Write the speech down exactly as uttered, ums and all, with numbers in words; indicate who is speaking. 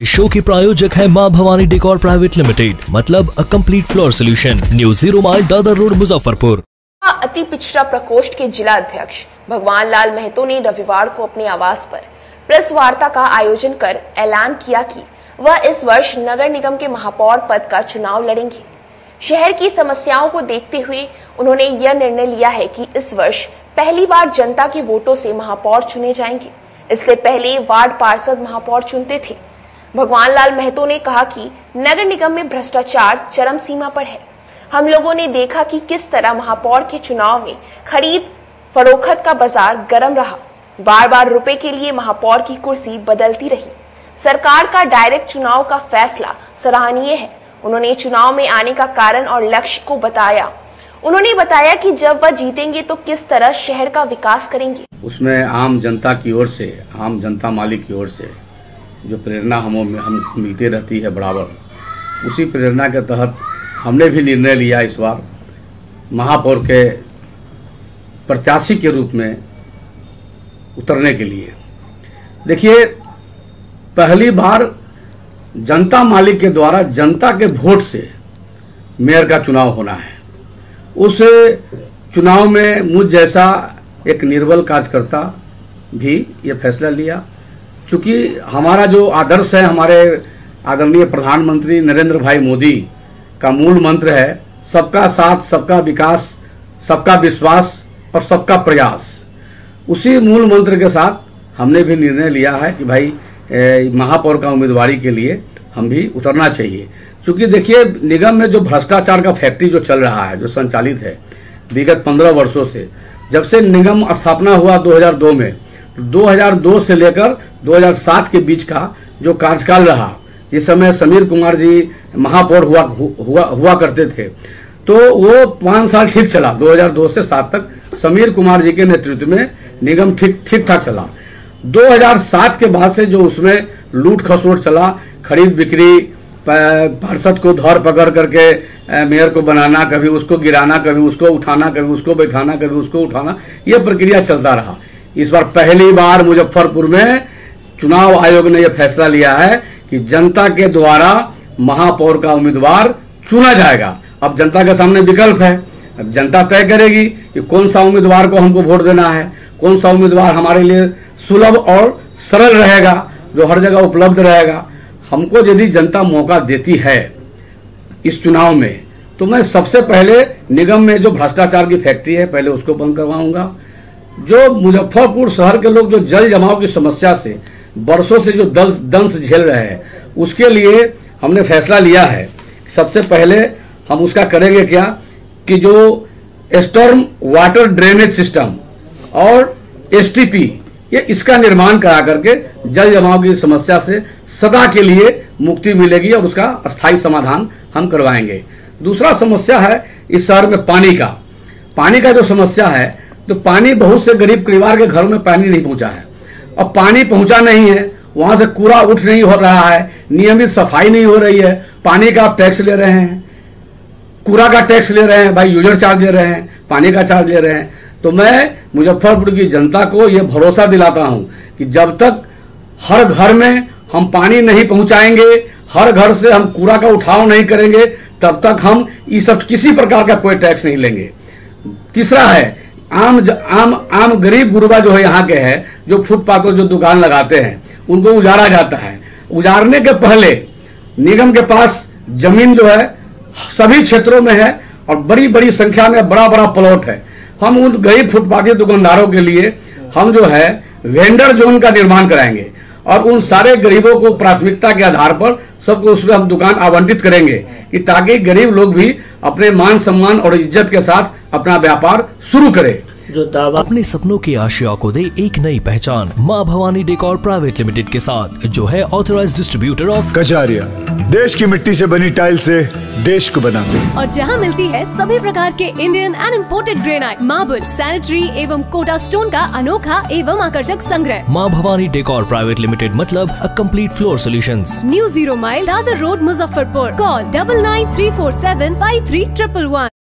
Speaker 1: Show के प्रायोजक है मां भवानी डेकोर प्राइवेट लिमिटेड, मतलब a complete floor solution, new zero mile Dadar road Muzaffarpur.
Speaker 2: अति पिछड़ा प्रकोष्ठ के जिला अध्यक्ष भगवान लाल महतो ने रविवार को अपने आवास पर प्रेस वार्ता का आयोजन कर ऐलान किया कि वह इस वर्ष नगर निगम के महापौर पद का चुनाव लड़ेंगे। शहर की समस्याओं को देखते हुए उन्होंने यह निर्णय लिया है कि इस वर्ष पहली बार जनता के वोटों से महापौर चुने जाएंगे। इससे पहले वार्ड पार्षद महापौर चुनते थे। भगवान लाल महतो ने कहा कि नगर निगम में भ्रष्टाचार चरम सीमा पर है। हम लोगों ने देखा कि किस तरह महापौर के चुनाव में खरीद फरोख्त का बाजार गर्म रहा। बार बार रुपए के लिए महापौर की कुर्सी बदलती रही। सरकार का डायरेक्ट चुनाव का फैसला सराहनीय है। उन्होंने चुनाव में आने का कारण और लक्ष्य को बताया। उन्होंने बताया कि जब वह जीतेंगे तो किस तरह शहर का विकास करेंगे।
Speaker 3: उसमें आम जनता की ओर से, आम जनता मालिक की ओर से जो प्रेरणा हमें हम मिलती रहती है बराबर, उसी प्रेरणा के तहत हमने भी निर्णय लिया इस बार महापौर के प्रत्याशी के रूप में उतरने के लिए। देखिए, पहली बार जनता मालिक के द्वारा जनता के वोट से मेयर का चुनाव होना है। उस चुनाव में मुझ जैसा एक निर्बल कार्यकर्ता भी ये फैसला लिया। चूंकि हमारा जो आदर्श है, हमारे आदरणीय प्रधानमंत्री नरेंद्र भाई मोदी का मूल मंत्र है सबका साथ, सबका विकास, सबका विश्वास और सबका प्रयास। उसी मूल मंत्र के साथ हमने भी निर्णय लिया है कि भाई ए, महापौर का उम्मीदवारी के लिए हम भी उतरना चाहिए। क्योंकि देखिए, निगम में जो भ्रष्टाचार का फैक्ट्री जो चल रहा है, जो संचालित है विगत पंद्रह वर्षों से, जब से निगम स्थापना हुआ दो हज़ार दो में, दो हज़ार दो से लेकर दो हज़ार सात के बीच का जो कार्यकाल रहा, जिस समय समीर कुमार जी महापौर हुआ हुआ हुआ करते थे, तो वो पाँच साल ठीक चला। दो हज़ार दो से सात तक समीर कुमार जी के नेतृत्व में निगम ठीक ठीक ठाक चला। दो हज़ार सात के बाद से जो उसमें लूट खसोट चला, खरीद बिक्री, पार्षद को धर पकड़ करके मेयर को बनाना, कभी उसको गिराना, कभी उसको उठाना, कभी उसको बैठाना, कभी उसको उठाना, यह प्रक्रिया चलता रहा। इस बार पहली बार मुजफ्फरपुर में चुनाव आयोग ने यह फैसला लिया है कि जनता के द्वारा महापौर का उम्मीदवार चुना जाएगा। अब जनता के सामने विकल्प है, अब जनता तय करेगी कि कौन सा उम्मीदवार को हमको वोट देना है, कौन सा उम्मीदवार हमारे लिए सुलभ और सरल रहेगा, जो हर जगह उपलब्ध रहेगा। हमको यदि जनता मौका देती है इस चुनाव में, तो मैं सबसे पहले निगम में जो भ्रष्टाचार की फैक्ट्री है पहले उसको बंद करवाऊंगा। जो मुजफ्फरपुर शहर के लोग जो जल जमाव की समस्या से बरसों से जो दंश झेल रहे हैं, उसके लिए हमने फैसला लिया है। सबसे पहले हम उसका करेंगे क्या कि जो स्टॉर्म वाटर ड्रेनेज सिस्टम और एस टी पी, ये इसका निर्माण करा करके जल जमाव की समस्या से सदा के लिए मुक्ति मिलेगी और उसका अस्थायी समाधान हम करवाएंगे। दूसरा समस्या है इस शहर में पानी का। पानी का जो समस्या है, तो पानी बहुत से गरीब परिवार के घरों में पानी नहीं पहुंचा है। अब पानी पहुंचा नहीं है, वहां से कूड़ा उठ नहीं हो रहा है, नियमित सफाई नहीं हो रही है। पानी का आप टैक्स ले रहे हैं, कूड़ा का टैक्स ले रहे हैं, भाई यूजर चार्ज ले रहे हैं, पानी का चार्ज ले रहे हैं। तो मैं मुजफ्फरपुर की जनता को यह भरोसा दिलाता हूं कि जब तक हर घर में हम पानी नहीं पहुंचाएंगे, हर घर से हम कूड़ा का उठाव नहीं करेंगे, तब तक हम इस सब किसी प्रकार का कोई टैक्स नहीं लेंगे। तीसरा है आम आम आम गरीब गुरबा जो है यहाँ के हैं, जो फुटपाथ पर जो दुकान लगाते हैं, उनको उजाड़ा जाता है। उजाड़ने के पहले निगम के पास जमीन जो है सभी क्षेत्रों में है और बड़ी बड़ी संख्या में बड़ा बड़ा प्लॉट है। हम उन गरीब फुटपाथी दुकानदारों के लिए हम जो है वेंडर जोन का निर्माण कराएंगे और उन सारे गरीबों को प्राथमिकता के आधार पर सबको उसमें हम दुकान आवंटित करेंगे कि ताकि गरीब लोग भी अपने मान सम्मान और इज्जत के साथ अपना व्यापार शुरू करें।
Speaker 1: जो दावा अपने सपनों की आशिया को दे एक नई पहचान मां भवानी डेकोर प्राइवेट लिमिटेड के साथ, जो है ऑथराइज्ड डिस्ट्रीब्यूटर ऑफ
Speaker 4: कजारिया। देश की मिट्टी से बनी टाइल से देश को बनाते हैं
Speaker 5: और जहां मिलती है सभी प्रकार के Indian and imported granite, marble, sanitary एवं कोटा स्टोन का अनोखा एवं आकर्षक संग्रह।
Speaker 1: मां भवानी डेकोर प्राइवेट लिमिटेड, मतलब a complete floor solutions,
Speaker 5: new zero mile Dadar road Muzaffarpur. Call double nine three four seven five three triple one.